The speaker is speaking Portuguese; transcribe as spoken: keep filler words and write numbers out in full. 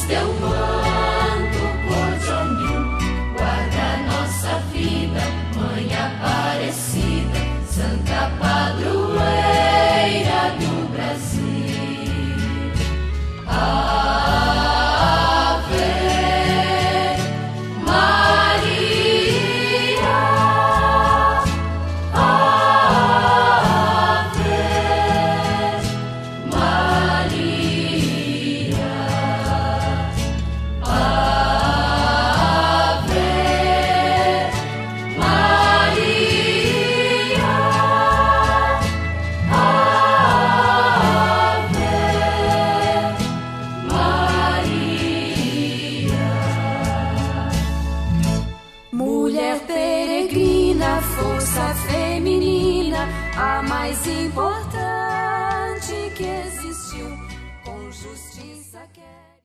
teu manto cor de anil, guarda nossa vida, Mãe Aparecida, Santa Padroeira do Brasil. Ave Maria, Ave Maria, Ave Maria, Mulher peregrina, força feminina, a mais importante que existiu, com justiça quer.